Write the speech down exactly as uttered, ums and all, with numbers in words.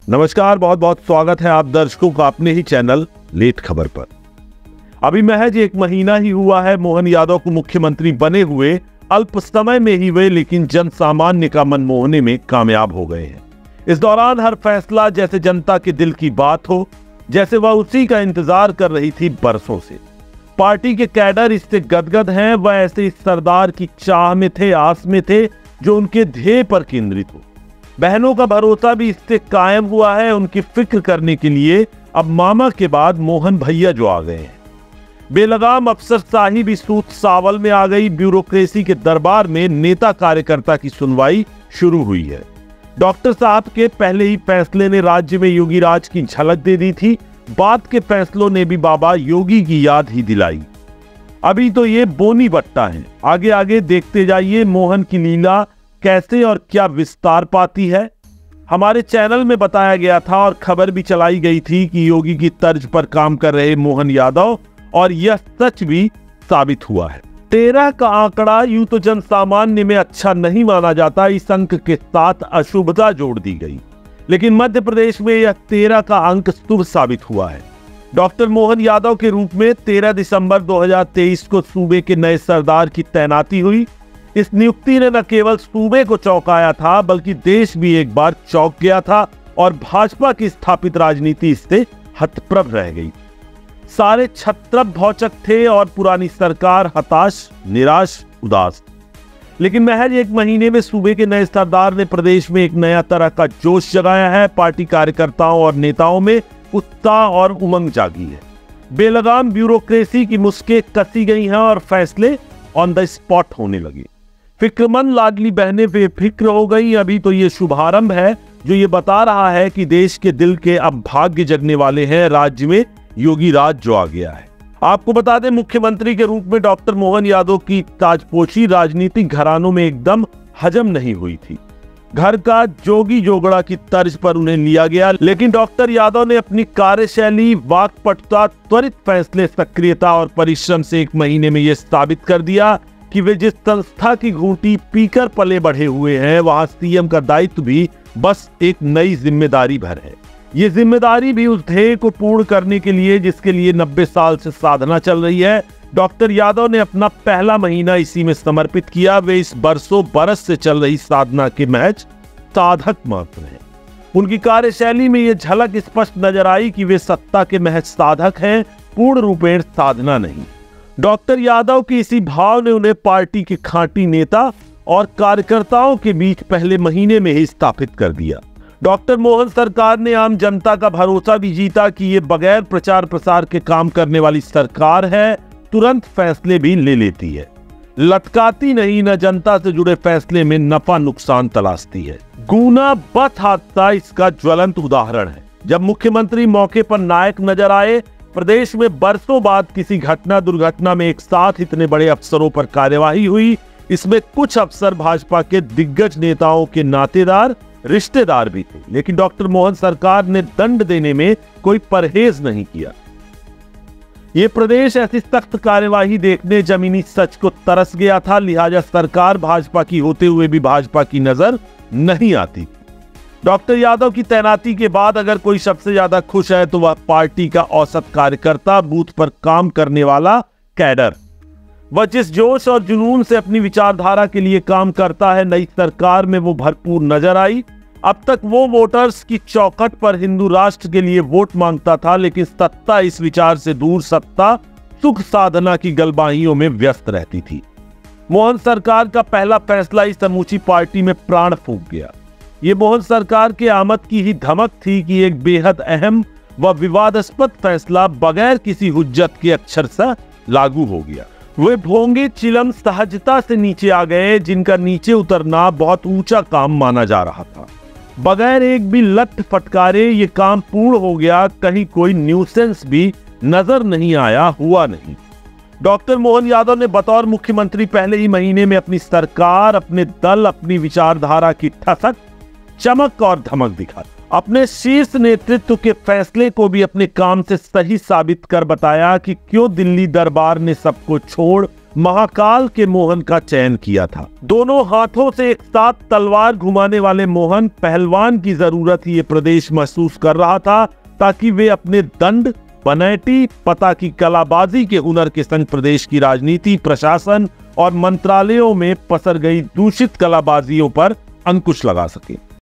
नमस्कार, बहुत बहुत स्वागत है आप दर्शकों का अपने ही चैनल लेट खबर पर। अभी महज एक महीना ही हुआ है मोहन यादव को मुख्यमंत्री बने हुए, अल्प समय में ही वे लेकिन जन सामान्य का मन मोहने में कामयाब हो गए हैं। इस दौरान हर फैसला जैसे जनता के दिल की बात हो, जैसे वह उसी का इंतजार कर रही थी बरसों से। पार्टी के कैडर इससे गदगद हैं, वह ऐसे इस सरदार की चाह में थे, आस में थे जो उनके ध्येय पर केंद्रित हो। बहनों का भरोसा भी इससे कायम हुआ है। उनकी फिक्र करने के लिए अब मामा के बाद मोहन भैया जो आ गए हैं। बेलगाम अफसरशाही भी सूत सावल में आ गई। ब्यूरोक्रेसी के दरबार में नेता कार्यकर्ता की सुनवाई शुरू हुई है। डॉक्टर साहब के पहले ही फैसले ने राज्य में योगी राज की झलक दे दी थी। बाद के फैसलों ने भी बाबा योगी की याद ही दिलाई। अभी तो ये बोनी बट्टा है, आगे आगे देखते जाइए मोहन की लीला कैसे और क्या विस्तार पाती है। हमारे चैनल में बताया गया था और खबर भी चलाई गई थी कि योगी की तर्ज पर काम कर रहे मोहन यादव, और यह सच भी साबित हुआ है। तेरह का आंकड़ा यूं तो जन सामान्य में अच्छा नहीं माना जाता, इस अंक के साथ अशुभता जोड़ दी गई, लेकिन मध्य प्रदेश में यह तेरह का अंक शुभ साबित हुआ है। डॉक्टर मोहन यादव के रूप में तेरह दिसंबर दो हज़ार तेईस को सूबे के नए सरदार की तैनाती हुई। इस नियुक्ति ने न केवल सूबे को चौंकाया था, बल्कि देश भी एक बार चौंक गया था और भाजपा की स्थापित राजनीति इससे हतप्रभ रह गई। सारे छत्रप भौचक थे और पुरानी सरकार हताश, निराश, उदास। लेकिन महज एक महीने में सूबे के नए सरदार ने प्रदेश में एक नया तरह का जोश जगाया है। पार्टी कार्यकर्ताओं और नेताओं में उत्साह और उमंग जागी है। बेलगाम ब्यूरोक्रेसी की मुश्कें कसी गई हैं और फैसले ऑन द स्पॉट होने लगे। फिक्रमंद लाडली बहनें बेफिक्र हो गई। अभी तो ये शुभारंभ है जो ये बता रहा है कि देश के दिल के अब भाग्य जगने वाले हैं। राज्य में योगी राज जो आ गया है। आपको बता दें, मुख्यमंत्री के रूप में डॉक्टर मोहन यादव की ताजपोशी राजनीतिक घरानों में एकदम हजम नहीं हुई थी। घर का जोगी जोगड़ा की तर्ज पर उन्हें लिया गया, लेकिन डॉक्टर यादव ने अपनी कार्यशैली, वाकपटुता, त्वरित फैसले, सक्रियता और परिश्रम से एक महीने में यह साबित कर दिया कि वे जिस संस्था की घूंटी पीकर पले बढ़े हुए हैं, वहां सीएम का दायित्व भी बस एक नई जिम्मेदारी भर है। ये जिम्मेदारी भी उस ध्येय को पूर्ण करने के लिए जिसके लिए नब्बे साल से साधना चल रही है। डॉक्टर यादव ने अपना पहला महीना इसी में समर्पित किया। वे इस बरसों बरस से चल रही साधना के महज साधक मात्र हैं। उनकी कार्यशैली में यह झलक स्पष्ट नजर आई कि वे सत्ता के महज साधक हैं, पूर्ण रूपेण साधना नहीं। डॉक्टर यादव के इसी भाव ने उन्हें पार्टी के खांटी नेता और कार्यकर्ताओं के बीच पहले महीने में ही स्थापित कर दिया। डॉक्टर मोहन सरकार ने आम जनता का भरोसा भी जीता कि ये बगैर प्रचार प्रसार के काम करने वाली सरकार है, तुरंत फैसले भी ले लेती है, लटकाती नहीं, न जनता से जुड़े फैसले में नफा नुकसान तलाशती है। गुना बस हादसा इसका ज्वलंत उदाहरण है। जब मुख्यमंत्री मौके पर नायक नजर आए, प्रदेश में बरसों बाद किसी घटना दुर्घटना में एक साथ इतने बड़े अफसरों पर कार्यवाही हुई। इसमें कुछ अफसर भाजपा के दिग्गज नेताओं के नातेदार, रिश्तेदार भी थे, लेकिन डॉक्टर मोहन सरकार ने दंड देने में कोई परहेज नहीं किया। ये प्रदेश ऐसी सख्त कार्यवाही देखने जमीनी सच को तरस गया था, लिहाजा सरकार भाजपा की होते हुए भी भाजपा की नजर नहीं आती। डॉक्टर यादव की तैनाती के बाद अगर कोई सबसे ज्यादा खुश है तो वह पार्टी का औसत कार्यकर्ता, बूथ पर काम करने वाला कैडर। वह जिस जोश और जुनून से अपनी विचारधारा के लिए काम करता है, नई सरकार में वो भरपूर नजर आई। अब तक वो वोटर्स की चौखट पर हिंदू राष्ट्र के लिए वोट मांगता था, लेकिन सत्ता इस विचार से दूर, सत्ता सुख साधना की गलबाहियों में व्यस्त रहती थी। मोहन सरकार का पहला फैसला इस समूची पार्टी में प्राण फूंक गया। ये मोहन सरकार के आमद की ही धमक थी कि एक बेहद अहम व विवादास्पद फैसला बगैर किसी हुज्जत के अक्षरशः लागू हो गया। वे भोंगे चिलम सहजता से नीचे आ गए, जिनका नीचे उतरना बहुत ऊंचा काम माना जा रहा था। बगैर एक भी लट फटकारे ये काम पूर्ण हो गया। कहीं कोई न्यूसेंस भी नजर नहीं आया, हुआ नहीं। डॉक्टर मोहन यादव ने बतौर मुख्यमंत्री पहले ही महीने में अपनी सरकार, अपने दल, अपनी विचारधारा की ठसक, चमक और धमक दिखा। अपने शीर्ष नेतृत्व के फैसले को भी अपने काम से सही साबित कर बताया कि क्यों दिल्ली दरबार ने सबको छोड़ महाकाल के मोहन का चयन किया था। दोनों हाथों से एक साथ तलवार घुमाने वाले मोहन पहलवान की जरूरत ही ये प्रदेश महसूस कर रहा था, ताकि वे अपने दंड, पनैटी, पता की कलाबाजी के हुनर के संग प्रदेश की राजनीति, प्रशासन और मंत्रालयों में पसर गई दूषित कलाबाजियों पर अंकुश लगा सके।